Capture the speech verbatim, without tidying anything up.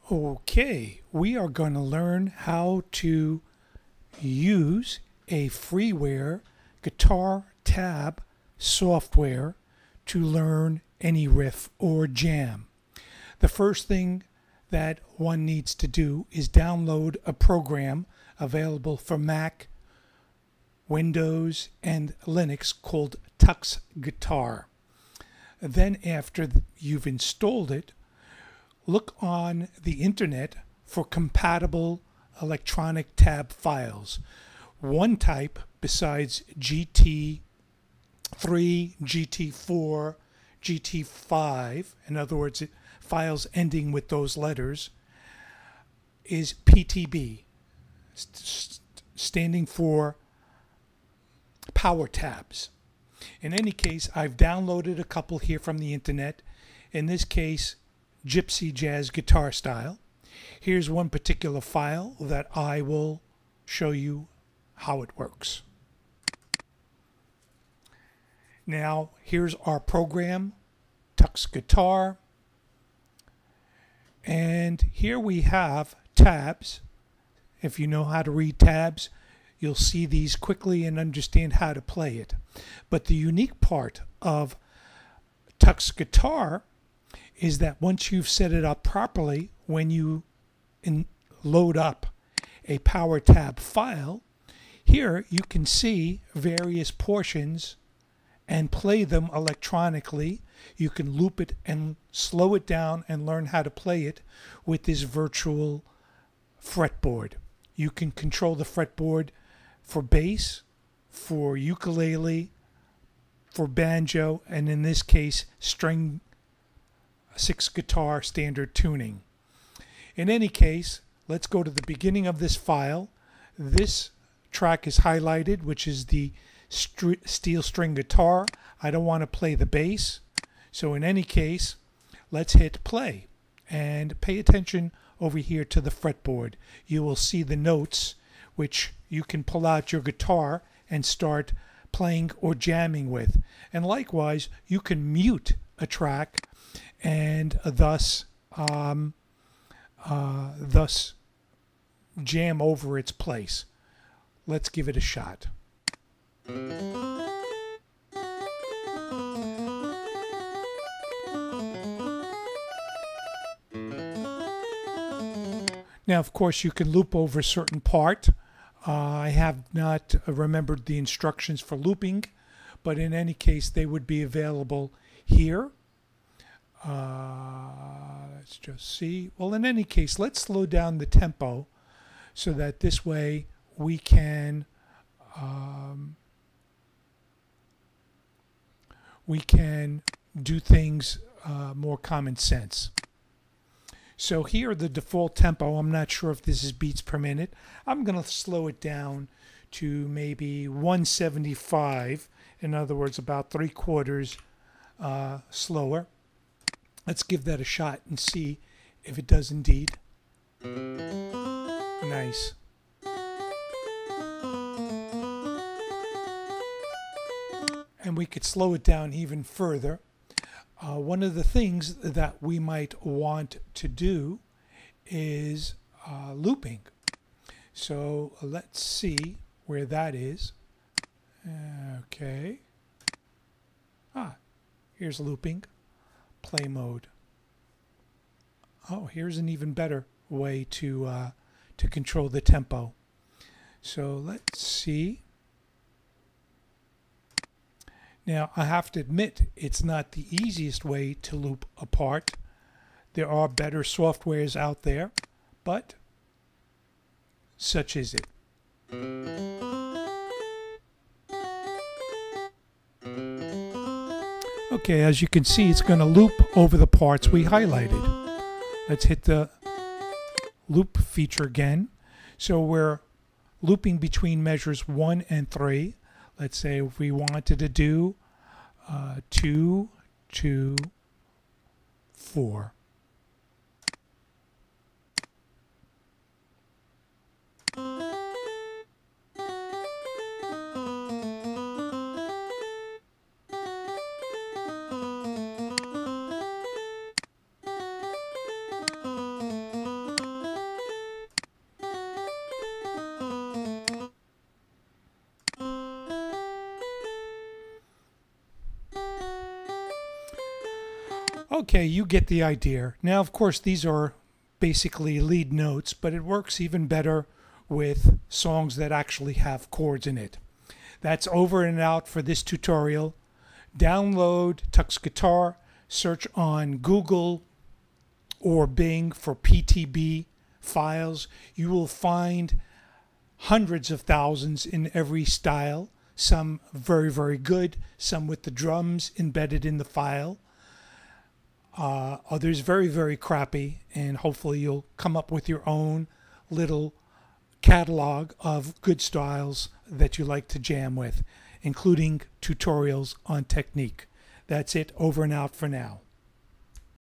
Okay, we are going to learn how to use a freeware guitar tab software to learn any riff or jam. The first thing that one needs to do is download a program available for Mac, Windows, and Linux called TuxGuitar. Then after you've installed it, look on the internet for compatible electronic tab files. One type besides G T three, G T four, G T five, in other words, files ending with those letters, is P T B, st standing for powertabs. In any case, I've downloaded a couple here from the internet. In this case, Gypsy Jazz Guitar Style. Here's one particular file that I will show you how it works. Now, here's our program, TuxGuitar. And here we have tabs. If you know how to read tabs, you'll see these quickly and understand how to play it. But the unique part of TuxGuitar is that once you've set it up properly, when you in load up a powertab file, here you can see various portions and play them electronically. You can loop it and slow it down and learn how to play it with this virtual fretboard. You can control the fretboard for bass, for ukulele, for banjo, and in this case, string six guitar standard tuning. In any case, let's go to the beginning of this file. This track is highlighted, which is the st steel string guitar. I don't want to play the bass. So in any case, let's hit play and pay attention over here to the fretboard. You will see the notes, which you can pull out your guitar and start playing or jamming with. And likewise, you can mute a track and thus um, uh, thus jam over its place. Let's give it a shot. Now, of course, you can loop over a certain part. Uh, I have not remembered the instructions for looping, but in any case, they would be available here. Uh, let's just see. Well, in any case, let's slow down the tempo so that this way we can um, we can do things uh, more common sense. So here, the default tempo, I'm not sure if this is beats per minute. I'm going to slow it down to maybe one seventy-five. In other words, about three quarters uh, slower. Let's give that a shot and see if it does indeed. Nice. And we could slow it down even further. Uh, one of the things that we might want to do is uh, looping. So let's see where that is. Okay. Ah, here's looping. Play mode. Oh, here's an even better way to uh, to control the tempo. So let's see. Now, I have to admit, it's not the easiest way to loop a part. There are better softwares out there, but such is it. Okay, as you can see, it's going to loop over the parts we highlighted. Let's hit the loop feature again. So we're looping between measures one and three. Let's say if we wanted to do uh, two, two, four. Okay, you get the idea. Now, of course, these are basically lead notes, but it works even better with songs that actually have chords in it. That's over and out for this tutorial. Download TuxGuitar, search on Google or Bing for P T B files. You will find hundreds of thousands in every style, some very, very good, some with the drums embedded in the file. Uh, others very, very crappy, and hopefully you'll come up with your own little catalog of good styles that you like to jam with, including tutorials on technique. That's it, over and out for now.